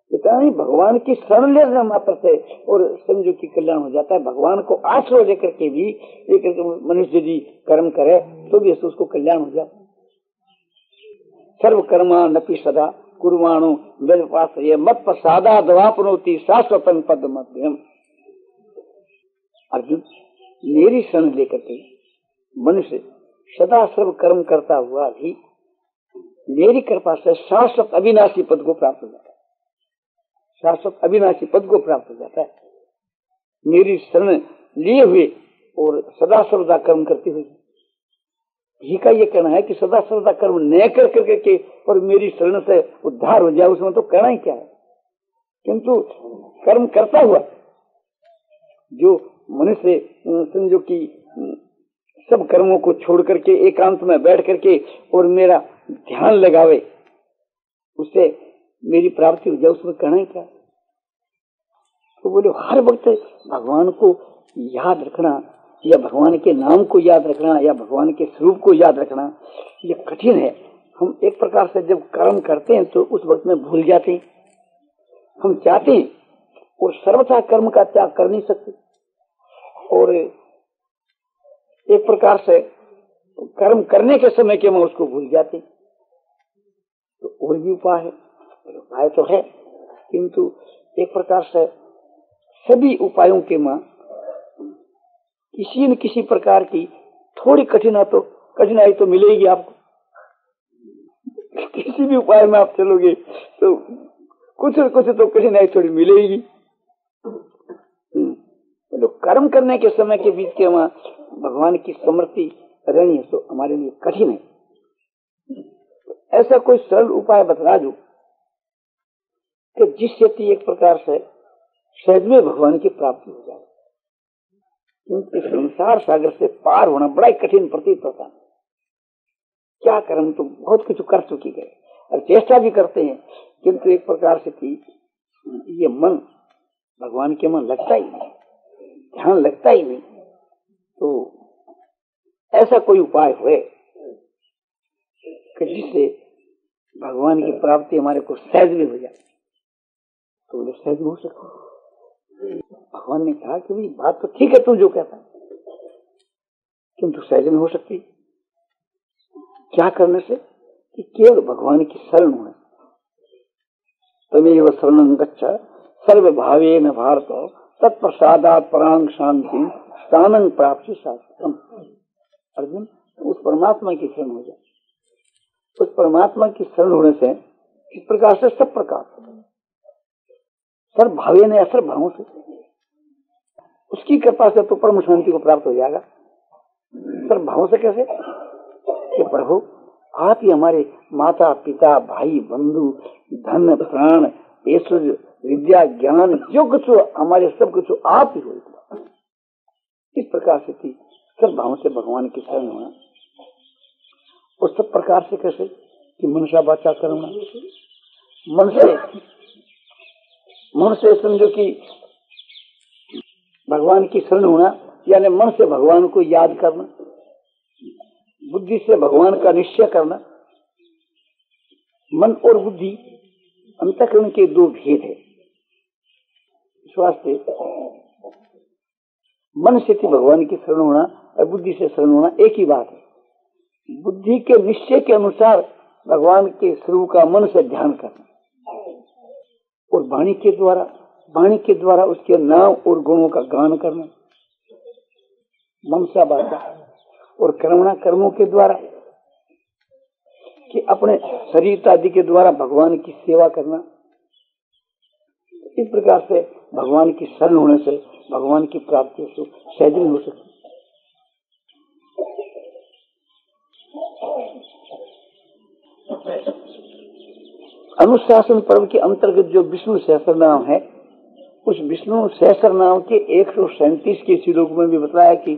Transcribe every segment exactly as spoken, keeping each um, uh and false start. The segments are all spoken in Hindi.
इतना नहीं, भगवान की शरण लेना मात्र से और समझो कि कल्याण हो जाता है। भगवान को आश्रय लेकर के भी एक मनुष्य यदि कर्म करे तो भी उसको कल्याण हो जाता है। सर्व कर्मा नपि सदा कुर्वाणो वेदपाश्रय मत प्रसादा दवापनोति शाश्वतम पद मध्यम। अर्जुन, मेरी शरण लेकर के मनुष्य सदा सर्व कर्म करता हुआ भी मेरी कृपा से शाश्वत अविनाशी पद को प्राप्त हो जाता है। शाश्वत अविनाशी पद को प्राप्त हो जाता है मेरी शरण लिए हुए और सदा सर्वदा कर्म करते हुए। जी का ये कहना है कि सदा सर्वदा कर्म न कर करके के और मेरी शरण से उद्धार हो जाए, उसमें तो कहना ही क्या है। किंतु कर्म करता हुआ जो मनुष्य समझो कि सब कर्मों को छोड़ करके एकांत में बैठ करके और मेरा ध्यान लगावे, उससे मेरी प्राप्ति हो जाए, उसमें कहना ही क्या। तो बोले हर वक्त भगवान को याद रखना या भगवान के नाम को याद रखना या भगवान के स्वरूप को याद रखना ये कठिन है। हम एक प्रकार से जब कर्म करते हैं तो उस वक्त में भूल जाते हैं। हम चाहते हैं और सर्वथा कर्म का त्याग कर नहीं सकते और एक प्रकार से कर्म करने के समय के में उसको भूल जाते। तो और भी उपाय है, उपाय तो है, किंतु एक प्रकार से सभी उपायों के में किसी न किसी प्रकार की थोड़ी कठिनाई तो कठिनाई तो मिलेगी आपको। किसी भी उपाय में आप चलोगे तो कुछ न कुछ तो कठिनाई थोड़ी मिलेगी। तो कर्म करने के समय के बीच के वहां भगवान की स्मृति रहनी है तो हमारे लिए कठिन है। ऐसा कोई सरल उपाय बता दो कि जिससे एक प्रकार से सहज में भगवान की प्राप्ति हो जाए। क्योंकि संसार सागर से पार होना बड़ा ही कठिन प्रतीत होता है। क्या कर्म तो बहुत कुछ कर चुकी गए और चेष्टा भी करते हैं, किंतु एक प्रकार से कि ये मन भगवान के मन लगता ही नहीं, ध्यान लगता ही नहीं। तो ऐसा कोई उपाय हुए कि जिससे भगवान की प्राप्ति हमारे को सहज में हो जाए, तो बोले सहज हो सकता। भगवान ने कहा कि भाई बात तो ठीक है तू जो कहता है, किंतु सहज में हो सकती। क्या करने से? कि केवल भगवान की शरण होने। तमेव शरणं गच्छ सर्व भावेन भारत तत्प्रसादात् परां शांति स्थानं प्राप्ति शाश्वतम्। अर्जुन, उस परमात्मा की शरण हो जाए। उस परमात्मा की शरण होने से इस प्रकार से सब प्रकार सर्व भावेन या सर्व भावों से उसकी कृपा से तो परम शांति को प्राप्त हो जाएगा। सर्व भावों से कैसे? कि प्रभु आप ही हमारे माता पिता भाई बंधु धन प्राण ऐश्वर्य विद्या ज्ञान जो कुछ हमारे सब कुछ आप ही हो। इस प्रकार से थी सब भावों से भगवान की शरण होना। और सब प्रकार से कैसे? कि मनुष्य बाचा करना, मन से मन से समझो कि भगवान की शरण होना, यानी मन से भगवान को याद करना, बुद्धि से भगवान का निश्चय करना। मन और बुद्धि अंतःकरण के दो भेद है। इस वास्ते मन से थी भगवान की शरण होना और बुद्धि से शरण होना एक ही बात है। बुद्धि के निश्चय के अनुसार भगवान के स्वरूप का मन से ध्यान करना और वाणी के द्वारा वाणी के द्वारा उसके नाम और गुणों का गान करना, मनसा बाचा। और कर्मणा कर्मों के द्वारा कि अपने शरीर आदि के द्वारा भगवान की सेवा करना। इस प्रकार से भगवान की शरण होने से भगवान की प्राप्ति से सहज में हो सकती। अनुशासन पर्व के अंतर्गत जो विष्णु सहस्त्र नाम है, उस विष्णु सहस्त्र नाम के एक सौ सैंतीस के श्लोक में भी बताया कि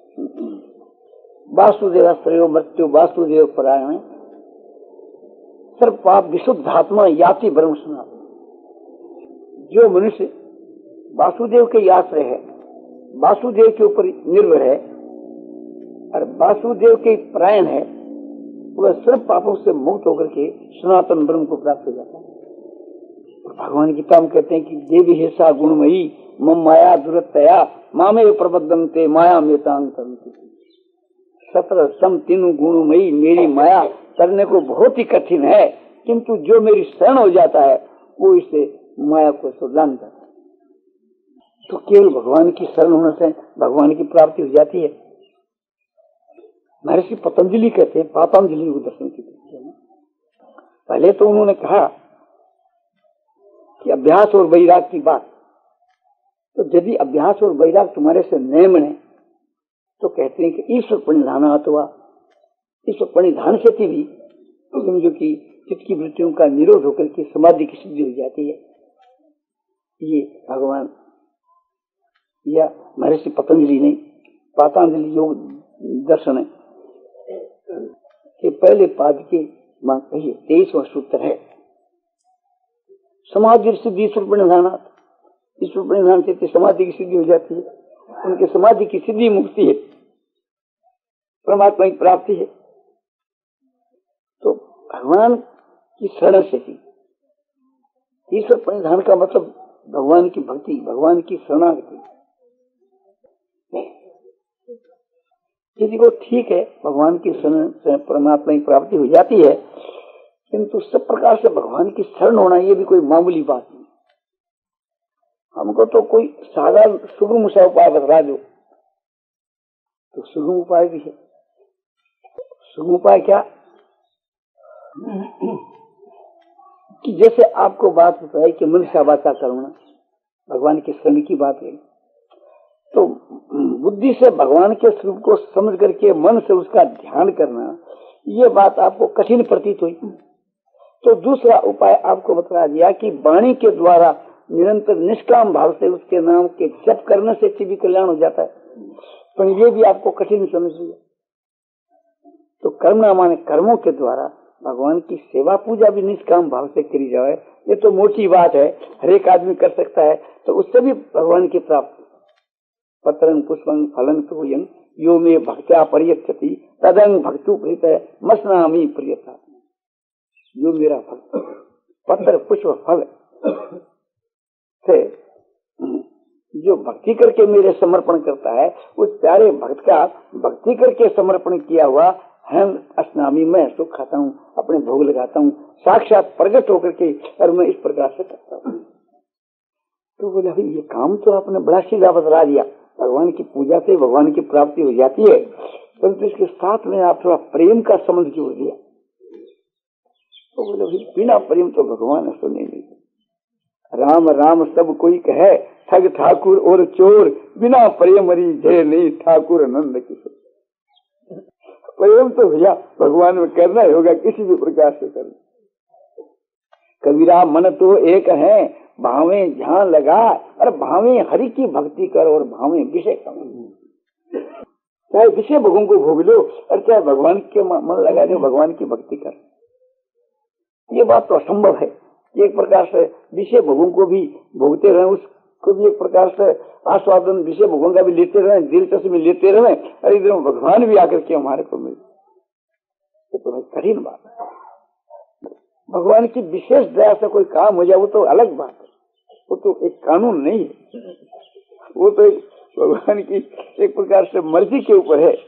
वासुदेव श्रेयो मृत्यु वासुदेव परायण सर्व पाप विशुद्धात्मा याति ब्रह्म सनातन। जो मनुष्य वासुदेव के आश्रय है, वासुदेव के ऊपर निर्भर है और वासुदेव के परायण है, वह सर्व पापों से मुक्त होकर के सनातन ब्रह्म को प्राप्त हो जाता है। भगवान गीता में कहते हैं कि देवी हेसा गुणमयी मम माया दुरतया मामे प्रबद्धन्ते माया में तांग सत्र सम तीनों गुणमयी मेरी माया करने को बहुत ही कठिन है, किंतु जो मेरी शरण हो जाता है वो इसे माया को सुधान करता है। तो केवल भगवान की शरण होने से भगवान की प्राप्ति हो जाती है। महर्षि पतंजलि कहते हैं, पातंजलि को दर्शन की पहले तो उन्होंने कहा कि अभ्यास और वैराग की बात, तो यदि अभ्यास और वैराग तुम्हारे से न बने तो कहते हैं कि ईश्वर परिधान अथवा ईश्वर परिधान से भी समझो कि चित्त की वृत्तियों का निरोध होकर के समाधि की सिद्धि हो जाती है। ये भगवान या महर्षि पतंजलि ने पातंजलि योग दर्शन के पहले पाद के मांग कहिए तेईसवां सूत्र है, समाधि सिद्धि ईश्वर परिधान, ईश्वर परिधान से समाधि की सिद्धि हो जाती है। उनके समाधि की सिद्धि मुक्ति है, परमात्मा की प्राप्ति है। तो भगवान की शरण से ही ईश्वर परिधान का मतलब भगवान की भक्ति, भगवान की शरणागति। यदि वो ठीक है, भगवान की शरण से परमात्मा की प्राप्ति हो जाती है, किंतु सब प्रकार से भगवान की शरण होना ये भी कोई मामूली बात नहीं। हमको तो कोई साधारण सुगम सा उपाय बता दो, तो सुगम उपाय भी है। सुगम उपाय क्या कि जैसे आपको बात बताई कि मनुष्य वाचा करुणा, भगवान के शरण की बात है, तो बुद्धि से भगवान के स्वरूप को समझ करके मन से उसका ध्यान करना, ये बात आपको कठिन प्रतीत हुई। तो दूसरा उपाय आपको बता दिया कि वाणी के द्वारा निरंतर निष्काम भाव से उसके नाम के जप करने से भी कल्याण हो जाता है, पर ये भी आपको कठिन समझ लिया। तो कर्मणा माने कर्मों के द्वारा भगवान की सेवा पूजा भी निष्काम भाव से करी जाए, ये तो मोटी बात है, हर एक आदमी कर सकता है, तो उससे भी भगवान की प्राप्ति। पत्रं पुष्पं फलं तोयं यो मे भक्त्या परियच्छति तदं भक्तु प्रीत मस्नामि प्रियता। जो मेरा भक्त पत्र पुष्प फल से जो भक्ति करके मेरे समर्पण करता है, उस प्यारे भक्त का भक्ति करके समर्पण किया हुआ हम अस्नामी में सुख खाता हूँ, अपने भोग लगाता हूँ, साक्षात प्रकट होकर के, और मैं इस प्रकार से करता हूँ। तो बोले भाई ये काम तो आपने बड़ा सीधा बतला दिया, भगवान की पूजा से भगवान की प्राप्ति हो जाती है, परंतु इसके साथ में आप थोड़ा प्रेम का संबंध जोड़ दिया। तो बोले भाई बिना प्रेम तो भगवान सुने नहीं। राम राम सब कोई कहे ठग ठाकुर और चोर, बिना प्रेम हरी जय नहीं ठाकुर नंद किशोर। प्रेम तो भैया भगवान में करना ही होगा, किसी भी प्रकार से करना। कबीरा मन तो एक है भावे जहाँ लगा, और भावे हरि की भक्ति करो और भावे विषय करो। चाहे विषय भोगों को भोग लो और चाहे भगवान के मन लगा दो, भगवान की भक्ति कर। ये बात तो असंभव है। एक प्रकार से विषय भोगों को भी भोगते रहे, उसको भी एक प्रकार से आस्वादन विषय भोगों का भी लेते रहे, दिलचस्पी में लेते रहे, और इधर भगवान भी आकर के हमारे को मिले, ये तो कठिन बात है। भगवान की विशेष दया से कोई काम हो जाए वो तो अलग बात है, वो तो एक कानून नहीं है, वो तो एक भगवान की एक प्रकार से मर्जी के ऊपर है।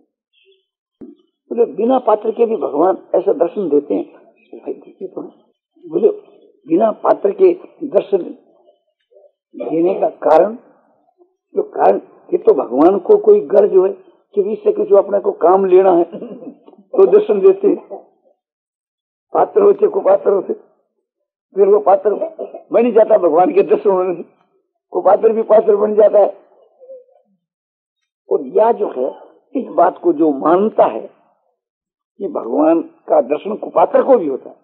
बोले बिना पात्र के भी भगवान ऐसा दर्शन देते हैं। भाई देखिए तो बोले बिना पात्र के दर्शन देने का कारण, जो कारण ये तो भगवान को कोई गर्ज हो कि इससे किसी अपने को काम लेना है तो दर्शन देते। पात्र होते कुपात्र होते, फिर वो पात्र बन जाता भगवान के दर्शन होने से, कुपात्र भी पात्र बन जाता है। और यह जो है इस बात को जो मानता है कि भगवान का दर्शन कुपात्र को भी होता है,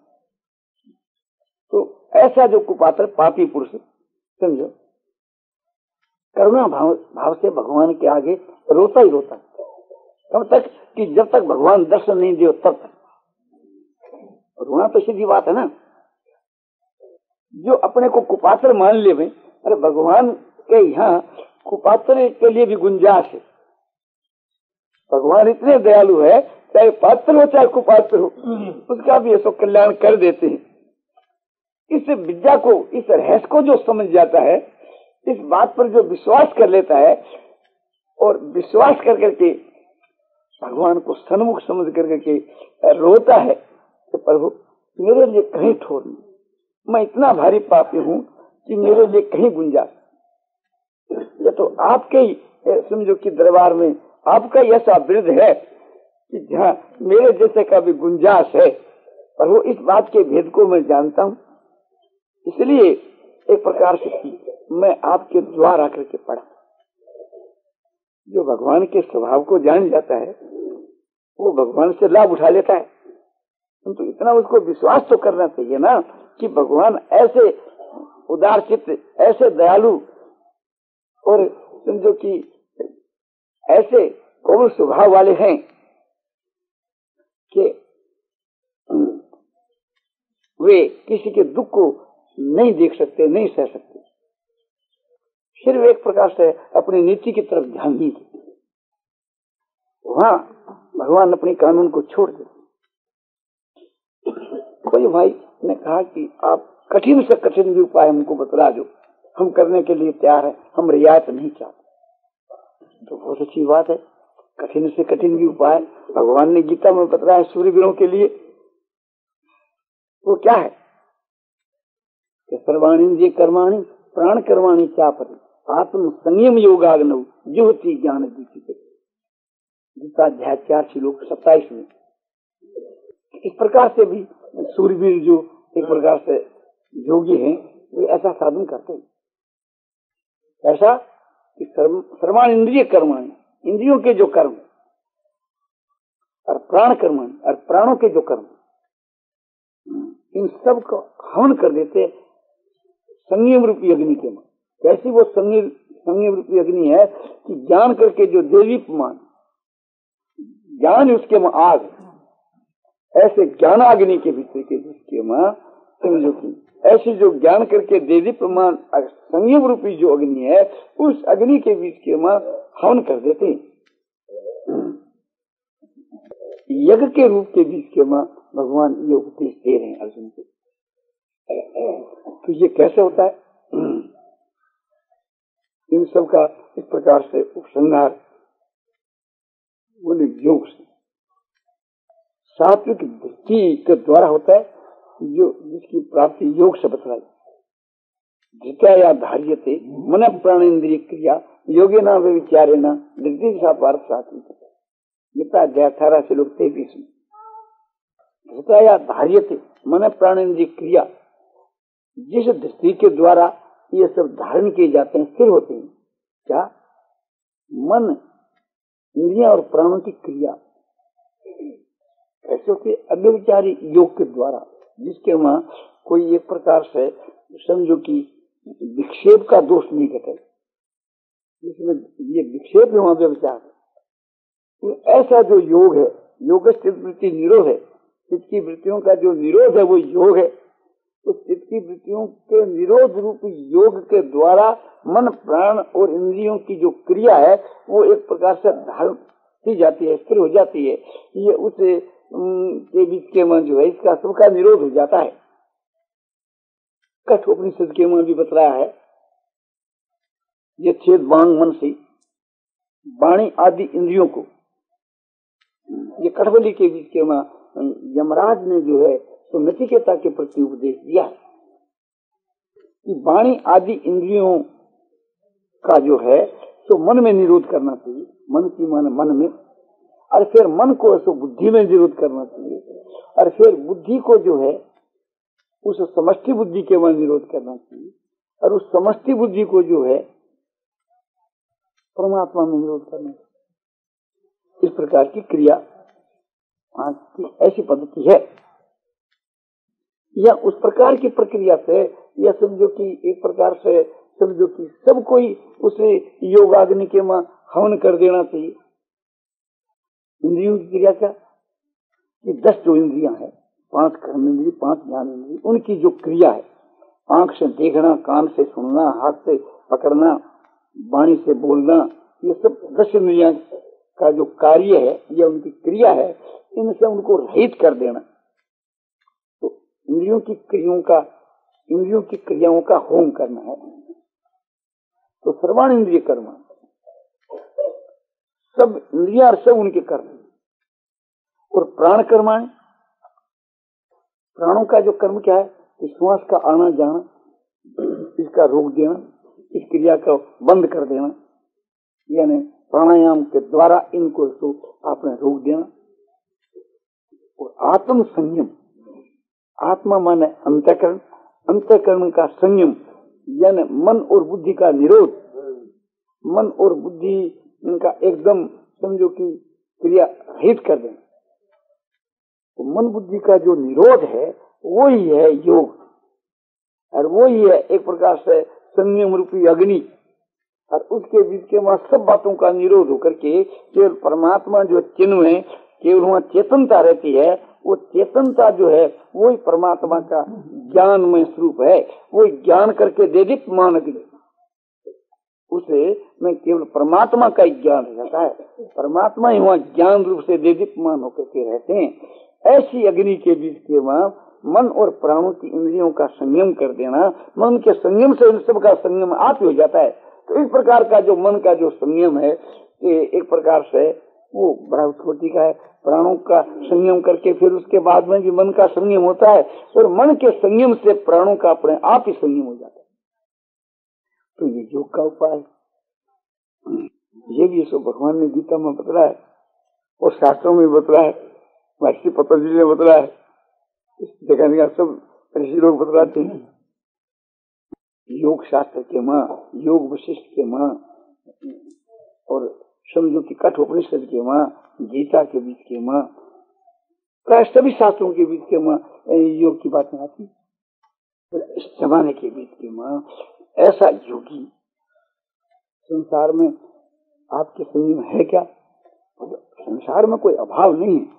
तो ऐसा जो कुपात्र पापी पुरुष समझो करुणा भाव भाव से भगवान के आगे रोता ही रोता है, तब तक कि जब तक भगवान दर्शन नहीं दे तब तक। रोना तो सीधी बात है ना। जो अपने को कुपात्र मान ले भाई, अरे भगवान के यहाँ कुपात्र के लिए भी गुंजाइश है। भगवान इतने दयालु है, चाहे पात्र हो चाहे कुपात्र हो, उसका भी ऐसा कल्याण कर देते हैं। इस विद्या को, इस रहस्य को जो समझ जाता है, इस बात पर जो विश्वास कर लेता है और विश्वास कर करके भगवान को सन्मुख समझ कर करके रोता है कि प्रभु मेरे लिए कहीं ठोर नहीं, मैं इतना भारी पापी हूं कि मेरे लिए कहीं गुंजाइश, ये तो आपके ही समझो कि दरबार में आपका ही ऐसा वृद्ध है कि जहाँ मेरे जैसे का भी गुंजाइश है। पर वो इस बात के भेद को मैं जानता हूँ, इसलिए एक प्रकार से मैं आपके द्वार आकर के पढ़ा। जो भगवान के स्वभाव को जान जाता है वो भगवान से लाभ उठा लेता है, किंतु तो इतना उसको विश्वास तो करना चाहिए ना कि भगवान ऐसे उदार चित्त, ऐसे दयालु और समझो कि ऐसे कोमल स्वभाव वाले हैं कि वे किसी के दुख को नहीं देख सकते, नहीं सह सकते, सिर्फ एक प्रकार से अपनी नीति की तरफ ध्यान नहीं देते। वहां भगवान अपने कानून को छोड़ देते। कोई भाई ने कहा कि आप कठिन से कठिन भी उपाय हमको बतला दो, हम करने के लिए तैयार है, हम रियायत नहीं चाहते। तो बहुत अच्छी बात है, कठिन से कठिन भी उपाय भगवान ने गीता में बतलाया सूर्यवीरों के लिए। वो क्या है कि सर्वाणींद्रिय कर्माणि प्राण कर्माणि चापरि आत्म संयम योगाग्नौ जुहति ज्ञान दीपिते। गीता अध्याय चार श्लोक सत्ताईस में इस प्रकार से भी सूर्यवीर जो एक प्रकार से योगी हैं वे ऐसा साधन करते हैं, ऐसा कि सर्वाण इंद्रिय कर्माणि, इंद्रियों के जो कर्म, और प्राण कर्माणि, और प्राणों के जो कर्म, इन सब को हवन कर देते संयम रूपी अग्नि के में। कैसी वो संयम संयम रूपी अग्नि है कि ज्ञान करके जो देवीपमान, ज्ञान उसके में आग, ऐसे ज्ञानाग्नि के भीतर के जिसके मां समझो कि ऐसी जो ज्ञान करके देवी प्रमाण संयम रूपी जो अग्नि है, उस अग्नि के बीच के मां हवन कर देते हैं। यज्ञ के रूप के बीच के मां भगवान ये उपदेश दे रहे हैं अर्जुन को। तो ये कैसे होता है? इन सब का इस प्रकार से उपसंहार बोले योग से, सात्विक दृष्टि के द्वारा होता है, जो जिसकी प्राप्ति योग से बतलाई। धृत्या या धार्यते मन प्राणेन्द्रिय क्रिया योगे न विचारे न धृति सा पार्थ सात्विक। गीता अध्याय अठारह से लोग तेईस में धृत्या या धार्यते मन प्राणेन्द्रिय क्रिया, जिस दृष्टि के द्वारा ये सब धारण किए जाते हैं, स्थिर होते हैं। क्या? मन, इंद्रिया और प्राणों की क्रिया ऐसे होती है अव्यभिचारी योग के द्वारा, जिसके वहां कोई एक प्रकार से समझो कि विक्षेप का दोष नहीं घटे, जिसमें ये विक्षेप है वहां व्यभिचार। तो ऐसा जो योग है, योग चित्त वृत्ति निरोध है, चित्त की वृत्तियों का जो निरोध है वो योग है। तो चित्त की वृत्तियों के निरोध रूप योग के द्वारा मन प्राण और इंद्रियों की जो क्रिया है वो एक प्रकार से धारण की जाती है, स्थिर हो जाती है। ये उस के बीच के मन जो है इसका सबका निरोध हो जाता है। कठोपनिषद के मन भी बतलाया है, ये छेद बांग मन से वाणी आदि इंद्रियों को, ये कठबली के बीच के मां यमराज ने जो है तो नचिकेता के प्रति उपदेश दिया है कि वाणी आदि इंद्रियों का जो है तो मन में निरोध करना चाहिए, मन की मन मन में, और फिर मन को तो बुद्धि में निरोध करना चाहिए, और फिर बुद्धि को जो है उस समष्टि बुद्धि के मन निरोध करना चाहिए, और उस समष्टि बुद्धि को जो है परमात्मा में निरोध करना चाहिए। इस प्रकार की क्रिया आज की ऐसी पद्धति है, या उस प्रकार की प्रक्रिया से, या समझो कि एक प्रकार से समझो कि सब कोई उसे योगाग्नि के में हवन कर देना चाहिए। इंद्रियों की क्रिया क्या कि दस जो इंद्रियां हैं, पांच कर्म इंद्रिय, पांच ज्ञान इंद्रिय, उनकी जो क्रिया है, आंख से देखना, कान से सुनना, हाथ से पकड़ना, वाणी से बोलना, ये सब दस इंद्रियां का जो कार्य है, यह उनकी क्रिया है, इनसे उनको रहित कर देना। तो इंद्रियों की क्रियाओं का इंद्रियों की क्रियाओं का होम करना है। तो सर्वाण इंद्रिय कर्म, सब इंद्रिया और सब उनके कर्म। और प्राण कर्माण, प्राणों का जो कर्म क्या है, श्वास का आना जाना, इसका रोक देना, इस क्रिया को बंद कर देना, यानी प्राणायाम के द्वारा इनको तो आपने रोक देना। और आत्म संयम, आत्मा माने अंतःकरण, अंतःकरण का संयम यानी मन और बुद्धि का निरोध। मन और बुद्धि इनका एकदम समझो कि क्रिया रहित कर देना। तो मन बुद्धि का जो निरोध है वो ही है योग, और वो ही है एक प्रकार से संयम रूपी अग्नि। और उसके बीच के वहां सब बातों का निरोध होकर के केवल परमात्मा जो चिन्ह है, केवल वहां चेतनता रहती है। वो चेतनता जो है वही परमात्मा का ज्ञानमय स्वरूप है। वो ज्ञान करके दे दी मानक, उसे में केवल परमात्मा का ही ज्ञान रहता है। परमात्मा ही वहाँ ज्ञान रूप से दे दीप्यमान होकर के रहते हैं। ऐसी अग्नि के बीच के वहाँ मन और प्राणों की इंद्रियों का संयम कर देना, मन के संयम से इन सब का संयम आप ही हो जाता है। तो इस प्रकार का जो मन का जो संयम है, ये एक प्रकार से वो बड़ा उत्कोटि का है। प्राणों का संयम करके फिर उसके बाद में भी मन का संयम होता है, और मन के संयम से प्राणों का अपने आप ही संयम हो जाता है। तो ये योग का उपाय, ये भी इसको भगवान ने गीता में बतलाया है और शास्त्रों में बतलाया है, महर्षि पतंजलि ने बतलाया है, इस जगह सब ऋषि लोग बतलाते हैं। योग शास्त्र के माँ, योग वशिष्ठ के माँ, और समझो कि कठोपनिषद के माँ, गीता के बीच के माँ, प्राय सभी शास्त्रों के बीच के माँ योग की बातें आती। इस जमाने के बीच के माँ ऐसा योगी संसार में आपके संयम है क्या? संसार में कोई अभाव नहीं है,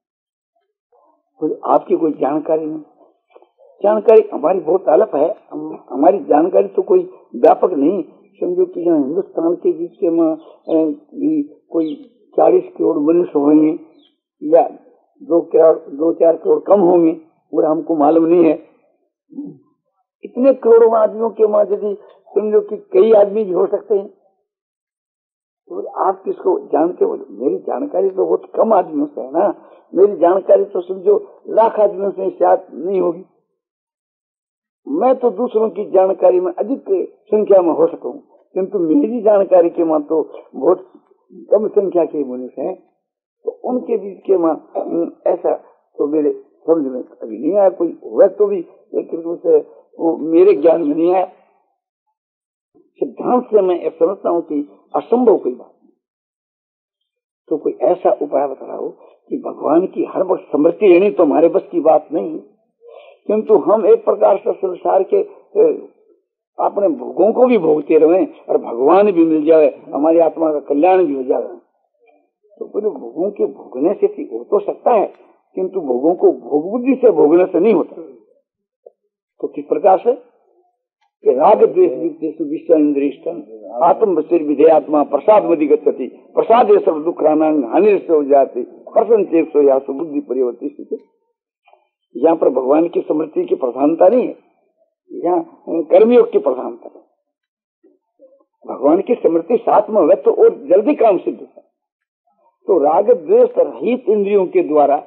तो आपकी कोई जानकारी नहीं। जानकारी हमारी बहुत अल्प है, हमारी जानकारी तो कोई व्यापक नहीं। समझो कि यहाँ हिंदुस्तान के बीच में भी कोई चालीस करोड़ मनुष्य होंगे या दो करोड़ दो चार करोड़ कम होंगे, वो हमको मालूम नहीं है। इतने करोड़ों आदमियों के माँ यदि समझो कि कई आदमी भी हो सकते हैं, तो आप किसको जानते हो? मेरी जानकारी तो बहुत कम आदमियों से है ना, मेरी जानकारी तो समझो लाख आदमियों से शायद नहीं होगी। मैं तो दूसरों की जानकारी में अधिक संख्या में हो सकूं, किंतु मेरी जानकारी के मां तो बहुत कम संख्या के मनुष्य हैं। तो उनके बीच के मां ऐसा तो मेरे समझ में कभी नहीं आया। कोई हुआ तो भी लेकिन से वो मेरे ज्ञान में नहीं आया। सिद्धांत से मैं समझता हूँ कि असंभव कोई बात नहीं। तो कोई ऐसा उपाय बताओ कि भगवान की हर वक्त स्मृति लेनी तो हमारे बस की बात नहीं, किंतु हम एक प्रकार से संसार के अपने भोगों को भी भोगते रहे और भगवान भी मिल जाए, हमारी आत्मा का कल्याण भी हो जाए। तो बोले भोगों के भोगने से हो तो सकता है, किंतु भोगों को भोग बुद्धि से भोगने से नहीं होता। तो किस प्रकार से? राग द्वेष विश्व इंद्रिष्टन आत्म बसिर विधेयात्मा प्रसाद मदि गच्छति प्रसाद ये सब दुख रानांग हानि से हो जाती प्रसन्न चेत सो या बुद्धि परिवर्तित। यहाँ पर भगवान की स्मृति की प्रधानता नहीं है, यहाँ कर्मयोग की प्रधानता है। भगवान की स्मृति साथ में हो तो और जल्दी काम सिद्ध होता है। तो राग द्वेष रहित इंद्रियों के द्वारा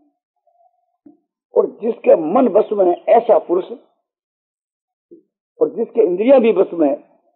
और जिसके मन बस में है ऐसा पुरुष, और जिसके इंद्रियां भी बस में है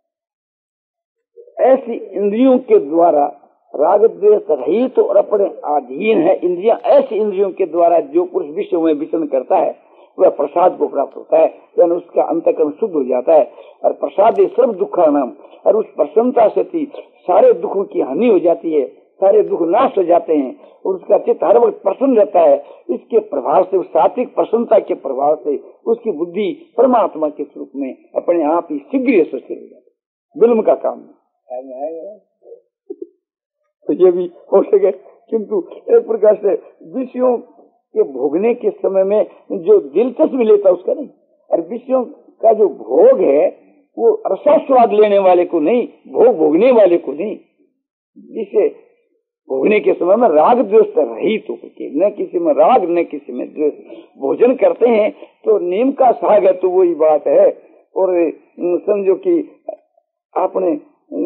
ऐसी इंद्रियों के द्वारा राग द्वेष रहित और अपने अधीन है इंद्रियां, ऐसी इंद्रियों के द्वारा जो पुरुष विश्व में विचरण करता है वह प्रसाद को प्राप्त होता है, यानी उसका अंतःकरण शुद्ध हो जाता है। और प्रसाद सर्व दुखा नाम, और उस प्रसन्नता से सारे दुखों की हानि हो जाती है, सारे दुख नाश हो जाते हैं और उसका चित्त हर वक्त प्रसन्न रहता है। इसके प्रभाव से, उस सात्विक प्रसन्नता के प्रभाव से उसकी बुद्धि परमात्मा के स्वरूप में अपने आप ही शीघ्र स्थिर हो जाती है। विलम्ब का काम नहीं। तो ये भी हो सके, किंतु एक प्रकार से विषयों के भोगने के समय में जो दिलचस्पी लेता उसका नहीं, और विषयों का जो भोग है वो रसा स्वाद लेने वाले को नहीं, भोग भोगने वाले को नहीं। जिसे भोगने के समय में राग द्वेष रहित होकर के, न किसी में राग न किसी में द्वेष भोजन करते हैं। तो नीम का साग है तो वही बात है, और समझो कि आपने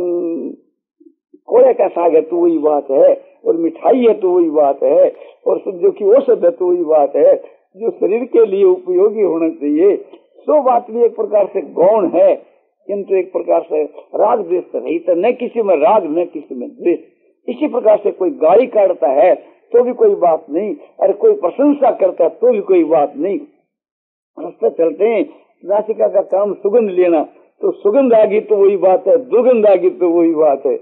कोड़े का साग है तो वही बात है, और मिठाई है तो वही बात है, और समझो कि औषध है तो वही बात है। जो शरीर के लिए उपयोगी होना चाहिए सो बात भी एक प्रकार से गौण है, किंतु एक प्रकार से राग द्वेष रहित, न किसी में राग न किसी में द्वेष। इसी प्रकार से कोई गाली काटता है तो भी कोई बात नहीं, अरे कोई प्रशंसा करता है तो भी कोई बात नहीं। रास्ते चलते हैं, नासिका का काम सुगंध लेना, तो सुगंध आ गई तो वही बात है, दुर्गंध आ गई तो वही बात है।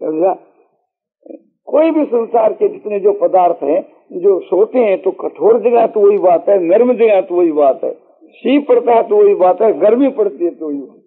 कोई भी संसार के जितने जो पदार्थ हैं, जो सोते हैं तो कठोर जगह तो वही बात है, नर्म जगह तो वही बात है, शीत पड़ता है तो वही बात है, गर्मी पड़ती है तो वही बात है।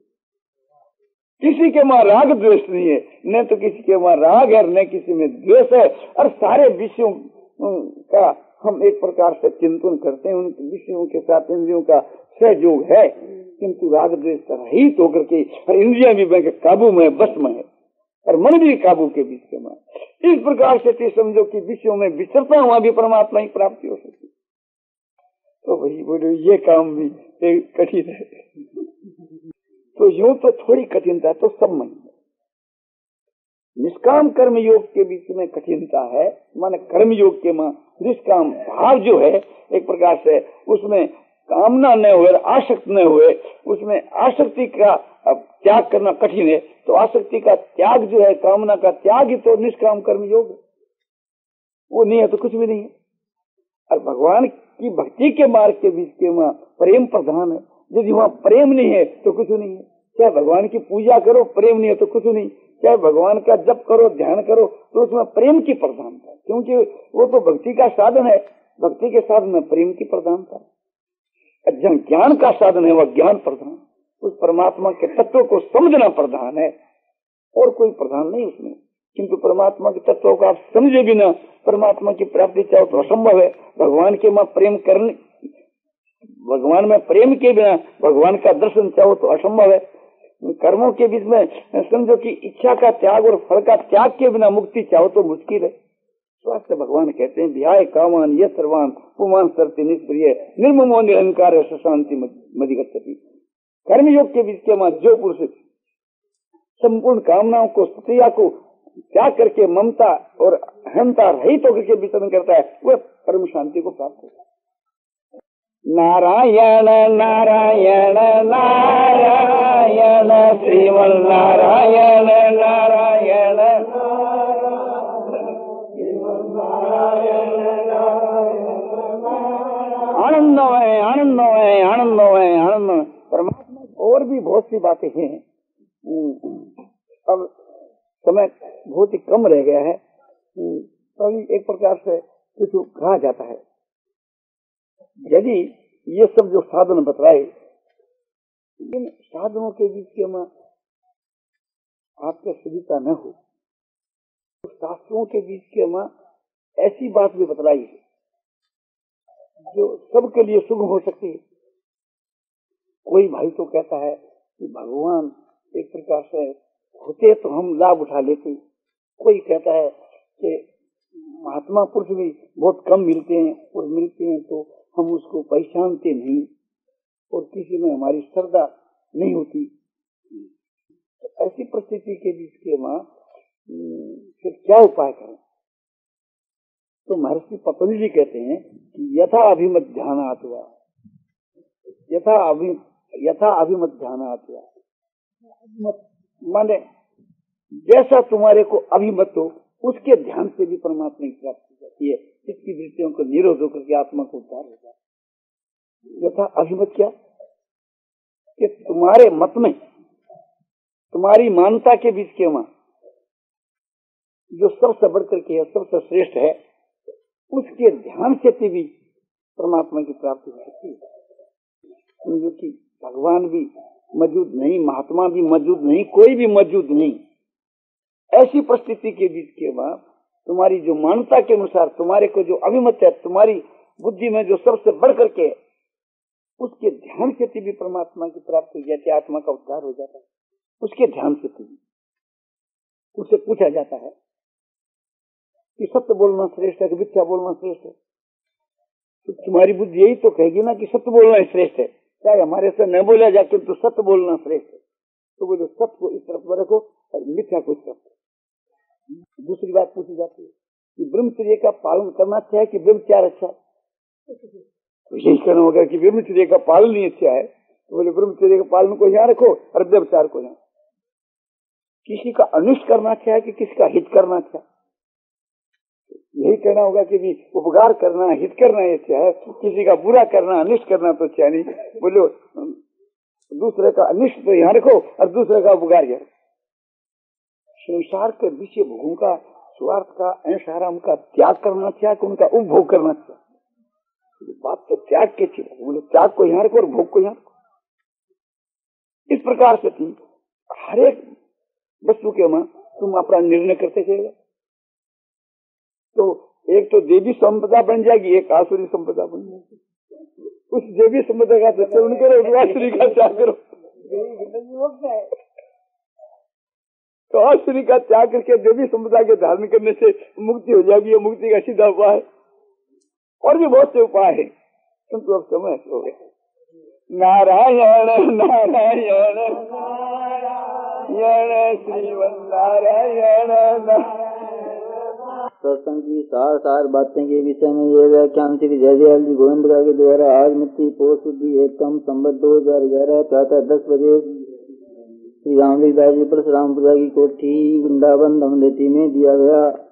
किसी के वहां राग द्वेष नहीं है, न तो किसी के वहां राग है न किसी में द्वेष है। और सारे विषयों का हम एक प्रकार से चिंतन करते हैं, उन विषयों के साथ इंद्रियों का सहयोग है, किंतु राग द्वेष रहित होकर के इंद्रियां भी बैंक काबू में बस में है और मन भी काबू के बीच में। इस प्रकार से समझो कि विषयों में विचरता वहां भी परमात्मा की प्राप्ति हो सकती। तो वही बोले ये काम भी कठिन है। तो यूं तो थोड़ी कठिनता तो सब में है। निष्काम कर्म योग के बीच में कठिनता है, माने कर्म योग के मां निष्काम भाव जो है एक प्रकार से उसमें कामना न हुए, आसक्त न हुए, उसमें आसक्ति का त्याग करना कठिन है। तो आसक्ति का त्याग जो है, कामना का त्याग ही तो निष्काम कर्म योग है। वो नहीं है तो कुछ भी नहीं है। और भगवान की भक्ति के मार्ग के बीच के वहां प्रेम प्रधान है। यदि वहां प्रेम नहीं है तो कुछ नहीं है। चाहे भगवान की पूजा करो, प्रेम नहीं है तो कुछ नहीं। चाहे भगवान का जप करो, ध्यान करो, तो उसमें प्रेम की प्रधानता, क्योंकि वो तो भक्ति का साधन है। भक्ति के साधन में प्रेम की प्रधानता। जन ज्ञान का साधन है वह ज्ञान प्रधान, उस परमात्मा के तत्व को समझना प्रधान है, और कोई प्रधान नहीं उसमें। किंतु परमात्मा के तत्वों को आप समझे बिना परमात्मा की प्राप्ति चाहो तो असंभव है। भगवान के मां प्रेम करने, भगवान में प्रेम के बिना भगवान का दर्शन चाहो तो असंभव है। कर्मों के बीच में समझो कि इच्छा का त्याग और फल का त्याग के बिना मुक्ति चाहो तो मुश्किल है। स्वास्थ्य भगवान कहते हैं ध्याय कामान ये सर्वान पुमान सरते निष्प्रिय निर्ममो निरंकार शांति मधिगच्छति। कर्म योग के बीच के मां जो पुरुष संपूर्ण कामनाओं को, स्त्रिया को त्याग करके ममता और अहंता रहित होकर के विचरण करता है, वह परम शांति को प्राप्त होता है। नारायण नारायण नारायण श्रीमन नारायण नारायण आनंद है, आनंद है, आनंद है, आनंद है। परमात्मा और भी बहुत सी बातें हैं। अब समय बहुत ही कम रह गया है, तभी एक प्रकार से कुछ कहा जाता है। यदि ये सब जो साधन बतलाए, इन साधनों के बीच के में आपके सुविधा न हो, तो शास्त्रों के बीच के में ऐसी बात भी बतलाई है जो सबके लिए शुभ हो सकती है। कोई भाई तो कहता है कि भगवान एक प्रकार से होते तो हम लाभ उठा लेते। कोई कहता है कि महात्मा पुरुष भी बहुत कम मिलते हैं, और मिलते हैं तो हम उसको पहचानते नहीं, और किसी में हमारी श्रद्धा नहीं होती। तो ऐसी परिस्थिति के बीच के मां फिर क्या उपाय करें? तो महर्षि पतंजलि कहते हैं कि यथा अभिमत ध्यानात् वा, यथा अभि यथा अभिमत ध्यानात् वा, माने जैसा तुम्हारे को अभिमत हो उसके ध्यान से भी परमात्मा की प्राप्ति हो जाती है। इसकी वृत्तियों को निरोध होकर के आत्मा को उद्धार हो जाता है। यथा अभिमत क्या कि तुम्हारे मत में, तुम्हारी मानता के बीच के वहां जो सबसे बढ़कर के है, सबसे श्रेष्ठ है, उसके ध्यान से भी परमात्मा की प्राप्ति हो सकती है। जो कि भगवान भी मौजूद नहीं, महात्मा भी मौजूद नहीं, कोई भी मौजूद नहीं, ऐसी परिस्थिति के बीच के बाद तुम्हारी जो मान्यता के अनुसार तुम्हारे को जो अभिमत है, तुम्हारी बुद्धि में जो सबसे बढ़ करके है, उसके ध्यान से भी परमात्मा की प्राप्ति हो जाती है, आत्मा का उद्धार हो जाता है। उसके ध्यान से भी उससे पूछा जाता है कि सत्य बोलना श्रेष्ठ है कि मिथ्या बोलना श्रेष्ठ है? तो तुम्हारी बुद्धि यही तो कहेगी ना कि सत्य बोलना ही श्रेष्ठ है, चाहे हमारे से न बोला जाए तो सत्य बोलना श्रेष्ठ है। तो बोलो सत्य को इस तरफ रखो और मिथ्या को इस तरफ। दूसरी बात पूछी जाती है कि ब्रह्मचर्य का पालन करना अच्छा है कि व्यभिचार अच्छा है? तो यही कहना होगा कि ब्रह्मचर्य का पालन ही अच्छा है। तो बोले ब्रह्मचर्य का पालन को यहाँ रखो और व्यभिचार को यहाँ। किसी का अनिष्ट करना अच्छा है कि किसी का हित करना अच्छा है? यही कहना होगा कि भी उपकार करना हित करना अच्छा है, किसी का बुरा करना अनिष्ट करना तो अच्छा नहीं। बोलो दूसरे का अनिष्ट तो यहाँ रखो और दूसरे का उपकार यहाँ। संसार के विषय भोगों का स्वार्थ का ऐशाराम का त्याग करना चाहिए कि उनका उपभोग करना चाहिए? बात तो त्याग के चाहिए। बोले त्याग को यहाँ रखो और भोग को यहाँ रखो। इस प्रकार से थी हर एक वस्तु के में तुम अपना निर्णय करते चलेगा। तो एक तो देवी संपदा बन जाएगी, एक आसुरी संपदा बन जाएगी। उस देवी संपदा का सेवन करो, आसुरी का त्याग करो। तो आसुरी का त्याग करके देवी संपदा के धारण करने से मुक्ति हो जाएगी। मुक्ति का सीधा उपाय है। और भी बहुत से उपाय है, किंतु अब समय हो गए। नारायण नारायण नारायण श्रीमन्नारायण। सत्संग की सार सार बातें के विषय में ये व्याख्यान श्री जयदयाल जी गोविंदका के द्वारा आज मिट्टी पोष शुद्धि एकम संबत दो हजार ग्यारह प्रातः दस बजे श्री रामविदास जी परशुरामपुरा की कोठी वृंदावन धमलेटी में दिया गया।